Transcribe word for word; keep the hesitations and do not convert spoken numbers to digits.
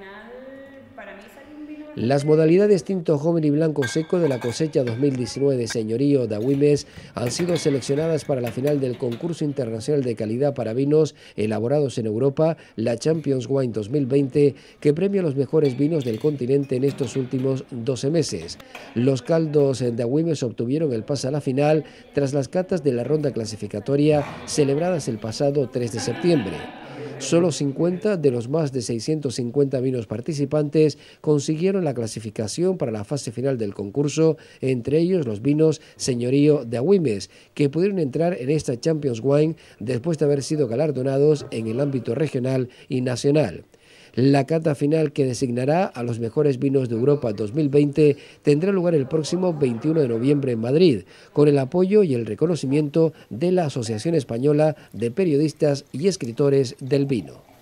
final, para mí salió un vino... Las modalidades tinto joven y blanco seco de la cosecha dos mil diecinueve de Señorío de Agüimes han sido seleccionadas para la final del concurso internacional de calidad para vinos elaborados en Europa, la Champions Wine dos mil veinte, que premia los mejores vinos del continente en estos últimos doce meses. Los caldos de Agüimes obtuvieron el pase a la final tras las catas de la ronda clasificatoria celebradas el pasado tres de septiembre. Solo cincuenta de los más de seiscientos cincuenta vinos participantes consiguieron la clasificación para la fase final del concurso, entre ellos los vinos Señorío de Agüimes, que pudieron entrar en esta Champions Wine después de haber sido galardonados en el ámbito regional y nacional. La cata final, que designará a los mejores vinos de Europa dos mil veinte, tendrá lugar el próximo veintiuno de noviembre en Madrid, con el apoyo y el reconocimiento de la Asociación Española de Periodistas y Escritores del Vino.